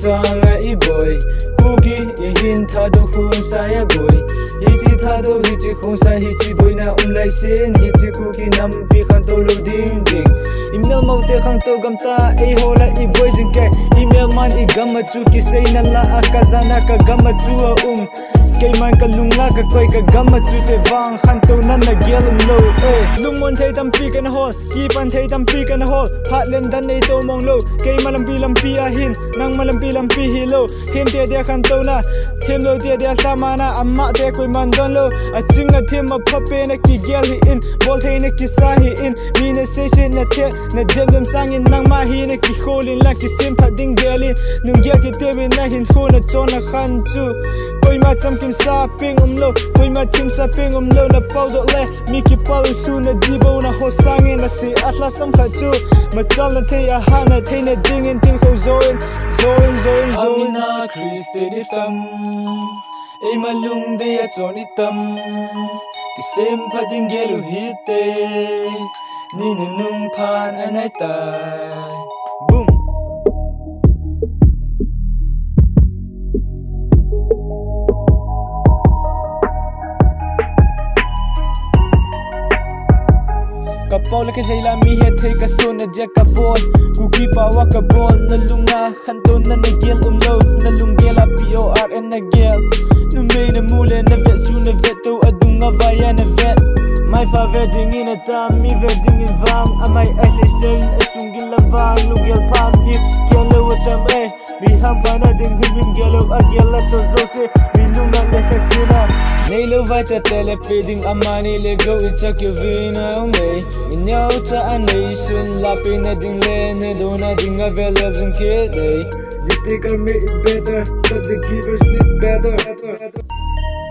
changa I boy Kuki ihin thado khun saya boy Hichi thado hichi khun sa hichi boy na lai sin Hichi kuki nampi khan to lo ding ding Email maute khang to gamta e hola I boy zinke Email man I gamma chu ki say na la akazana ka gamma chu Kay man ka lunga ka koy ka gamma chu te vang khan to nan na gelum lo Lumon thei tampi kan hol ki pan thei tampi kan hol Phatlen dan nei to mong lo Kay malampi a hin nang malampi hi lo Thêm te dia khan to na thêm lo te dia samana amma te koy man don lo A chinga thêm a phape na ki gel hi in bol thei na ki sa hi in mi na se na the na dem sang in nang ma hi na ki kholin la ki sim pha ding gelin nung gel ki te bin na hin khona chona khan chu Koi ma cham kim sa ping lo Koi ma tim sa ping lo na pau do le mi ki pal su na dibo na ho sang in na si atla sam kha chu ma chal na thei a ha na thei na ding in til kho zoin Amina Christe ni tam e malung de a choni tam ki sem pha ding gelu hite ni nung phan anai tai boom Kapau laki sayla mi he thei ka so na ja ka bol Kuki pa wa ka bol na lunga khanto na na gel lo na lungela POR na gel nu me na mule na vet su na vet to adunga vaya na vet my fa wedding in a tam mi wedding in vang amai ashen asungil la vang lugel pam hip gelo watam mi ham bana ding him gelo agela to zose mi lunga le fesina Nilo vacha telepeding amani le go check your vina me Minyaw ta anay sun lapi na ding le ne do na ding a velas and kid They think I made it better but the givers sleep better